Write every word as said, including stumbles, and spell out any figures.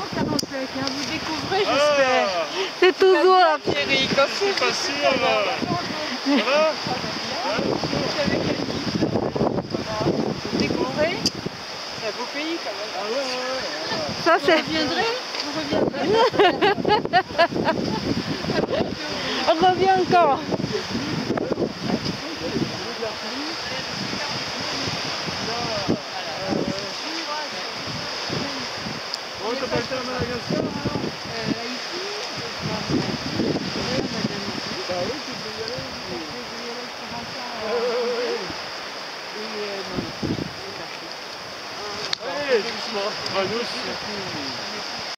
quarante-cinq, hein, vous découvrez, j'espère. Ah, C'est toujours la Pierrick, je suis pas sûr. Ça va? Vous découvrez? C'est un beau pays quand même. Ah ouais, ouais, ouais. ça Vous c'est. reviendrez? Vous reviendrez? On revient encore. Bon, t'as pas été à Madagascar? Ici. Bah oui, tu peux y aller. Allez, doucement. Bah, nous aussi.